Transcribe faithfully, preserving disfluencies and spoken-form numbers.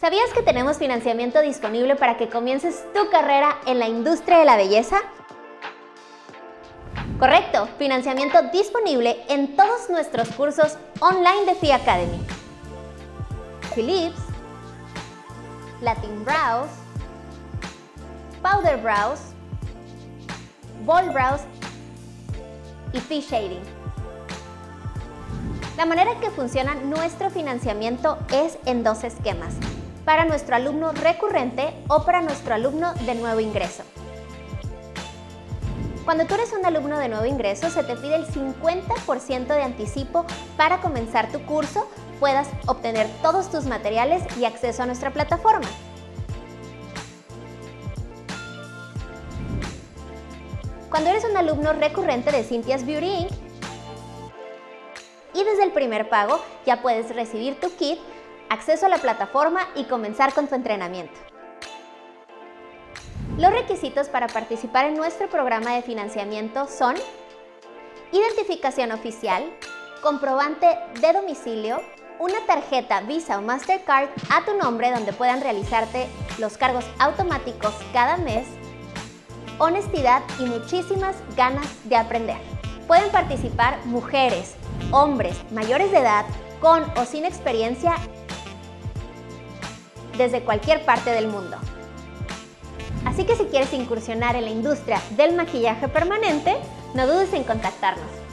¿Sabías que tenemos financiamiento disponible para que comiences tu carrera en la industria de la belleza? Correcto, financiamiento disponible en todos nuestros cursos online de F I Academy. Philips, Latin Brows, Powder Brows, Bold Brows y Fish Shading. La manera en que funciona nuestro financiamiento es en dos esquemas, para nuestro alumno recurrente o para nuestro alumno de nuevo ingreso. Cuando tú eres un alumno de nuevo ingreso, se te pide el cincuenta por ciento de anticipo para comenzar tu curso, puedas obtener todos tus materiales y acceso a nuestra plataforma. Cuando eres un alumno recurrente de Cynthia's Beauty incorporated y desde el primer pago ya puedes recibir tu kit, acceso a la plataforma y comenzar con tu entrenamiento. Los requisitos para participar en nuestro programa de financiamiento son identificación oficial, comprobante de domicilio, una tarjeta Visa o Mastercard a tu nombre donde puedan realizarte los cargos automáticos cada mes, honestidad y muchísimas ganas de aprender. Pueden participar mujeres, hombres, mayores de edad, con o sin experiencia desde cualquier parte del mundo. Así que si quieres incursionar en la industria del maquillaje permanente, no dudes en contactarnos.